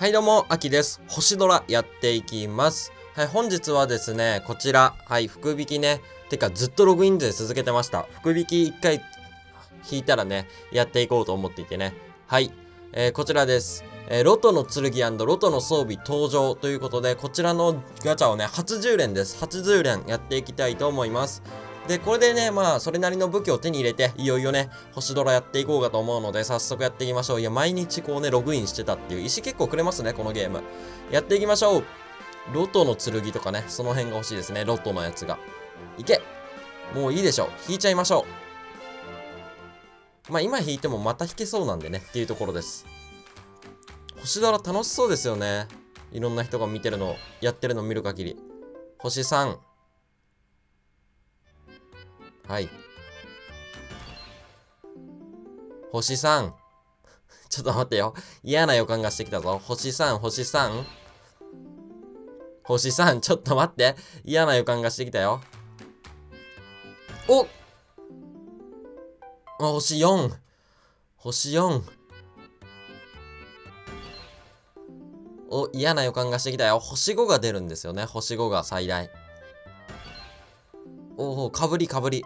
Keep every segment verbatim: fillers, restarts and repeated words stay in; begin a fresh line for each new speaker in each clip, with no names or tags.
はいどうも、あきです。星空やっていきます。はい、本日はですね、こちら、はい、福引きね、てかずっとログインで続けてました。福引きいっかい引いたらね、やっていこうと思っていてね。はい、えー、こちらです。えー、ロトの剣&ロトの装備登場ということで、こちらのガチャをね、はちじゅう連です。はちじゅう連やっていきたいと思います。で、これでね、まあ、それなりの武器を手に入れて、いよいよね、星ドラやっていこうかと思うので、早速やっていきましょう。いや、毎日こうね、ログインしてたっていう、石結構くれますね、このゲーム。やっていきましょう。ロトの剣とかね、その辺が欲しいですね、ロトのやつが。いけ！もういいでしょう。引いちゃいましょう。まあ、今引いてもまた引けそうなんでね、っていうところです。星ドラ楽しそうですよね。いろんな人が見てるの、やってるのを見る限り。星さん。はい。星さん。ちょっと待ってよ。嫌な予感がしてきたぞ。星さん、星さん。星さん、ちょっと待って。嫌な予感がしてきたよ。おっあ、星よん。星よん。お、嫌な予感がしてきたよ。星ごが出るんですよね。星ごが最大。おお、かぶりかぶり。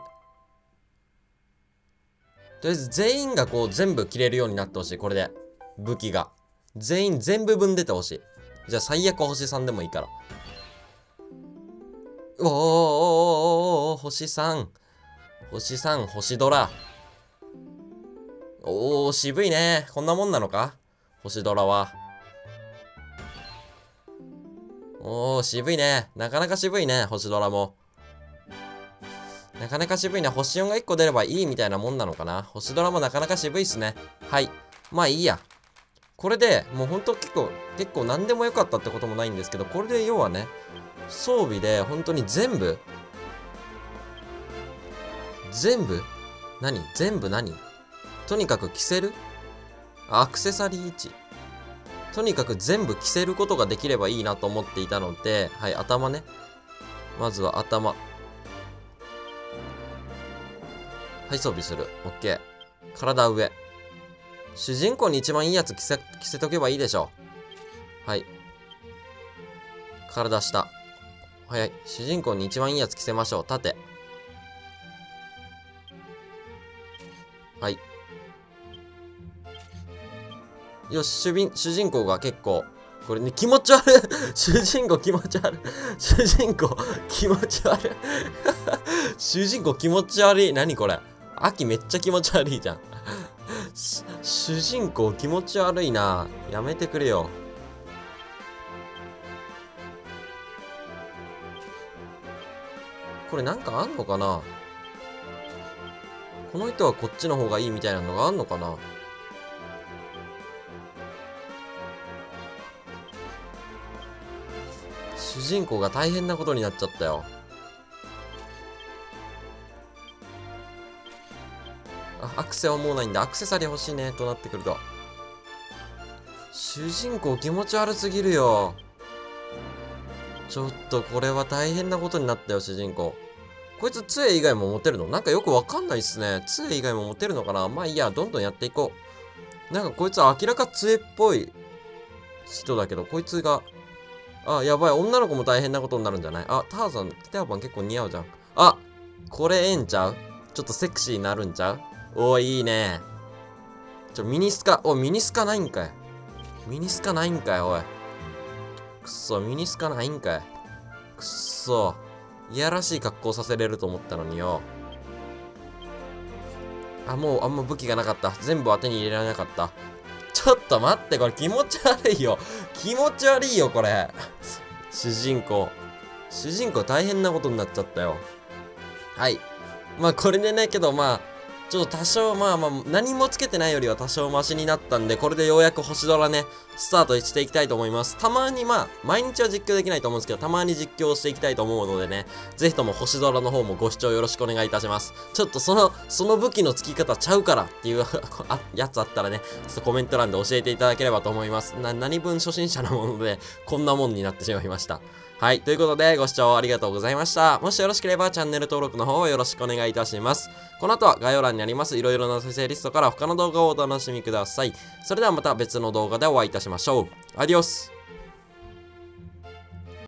とりあえず全員がこう全部切れるようになってほしい。これで。武器が。全員全部分出てほしい。じゃあ最悪星さんでもいいから。おーおーおーおーおー星さん。星さん、星ドラ。おー、渋いね。こんなもんなのか星ドラは。おー、渋いね。なかなか渋いね、星ドラも。なかなか渋いね。星よんがいっこ出ればいいみたいなもんなのかな。星ドラもなかなか渋いっすね。はい。まあいいや。これで、もうほんと結構、結構何でもよかったってこともないんですけど、これで要はね、装備で本当に全部全部何全部何とにかく着せるアクセサリーいち。とにかく全部着せることができればいいなと思っていたので、はい、頭ね。まずは頭。はい、装備する。オッケー。体上。主人公に一番いいやつ着せ、着せとけばいいでしょう。はい。体下。早い。主人公に一番いいやつ着せましょう。縦。はい。よし、主人、主人公が結構、これね、気持ち悪い主人公気持ち悪い主人公気持ち悪い主人公気持ち悪い。何これ秋めっちゃ気持ち悪いじゃん主人公気持ち悪いな。やめてくれよ。これなんかあんのかな。この人はこっちの方がいいみたいなのがあんのかな。主人公が大変なことになっちゃったよ。あ、アクセはもうないんだ。アクセサリー欲しいね、となってくると。主人公気持ち悪すぎるよ。ちょっとこれは大変なことになったよ、主人公。こいつ杖以外も持てるの？なんかよくわかんないっすね。杖以外も持てるのかな。まあいいや、どんどんやっていこう。なんかこいつは明らか杖っぽい人だけど、こいつが、あ、やばい。女の子も大変なことになるんじゃない？あ、ターザン、テアパン結構似合うじゃん。あ、これええんちゃう？ちょっとセクシーになるんちゃう？おー、いいね。ちょ、ミニスカ、おい、ミニスカないんかい。ミニスカないんかい、おい。くっそ、ミニスカないんかい。くっそ。いやらしい格好させれると思ったのによ。あ、もうあんま武器がなかった。全部は手に入れられなかった。ちょっと待って、これ気持ち悪いよ。気持ち悪いよ、これ。主人公。主人公大変なことになっちゃったよ。はい。まあこれでね、けどまあ、ちょっと多少まあまあ、何もつけてないよりは多少マシになったんで、これでようやく星ドラね、スタートしていきたいと思います。たまにまあ、毎日は実況できないと思うんですけど、たまに実況していきたいと思うのでね、ぜひとも星ドラの方もご視聴よろしくお願いいたします。ちょっとその、その武器の付き方ちゃうからっていうあやつあったらね、ちょっとコメント欄で教えていただければと思います。な、何分初心者なもので、こんなもんになってしまいました。 はい。ということで、ご視聴ありがとうございました。もしよろしければチャンネル登録の方をよろしくお願いいたします。この後は概要欄にありますいろいろな再生リストから他の動画をお楽しみください。それではまた別の動画でお会いいたしましょう。アディオス。